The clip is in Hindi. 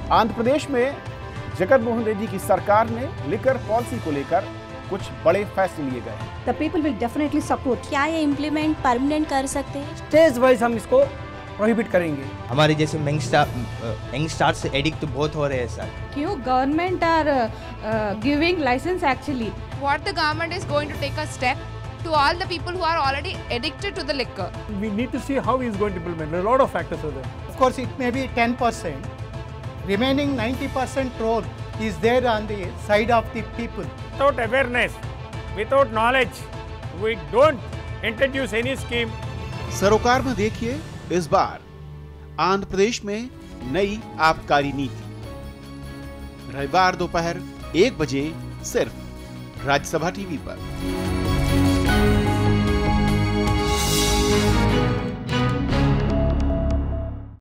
आंध्र प्रदेश में जगन मोहन रेड्डी की सरकार ने लिकर पॉलिसी को लेकर कुछ बड़े फैसले लिए गए हैं। The people will definitely support. क्या ये इम्प्लीमेंट परमानेंट कर सकते हैं? स्टेज वाइज हम इसको प्रोहिबिट करेंगे। हमारे जैसे यंगस्टार से एडिक्ट बहुत हो रहे हैं सर। क्यों government are giving licence actually? What the government is going to take a step to all the people who are already addicted to the liquor. We need to see how he is going to implement. There are a lot of factors are there. Of course, it may be 10%. Remaining 90% role is there on the side of the people. Without awareness, without knowledge, we don't introduce any scheme. सरोकार में देखिए इस बार आंध्र प्रदेश में नई आबकारी नीति, रविवार दोपहर 1 बजे सिर्फ राज्यसभा टीवी पर।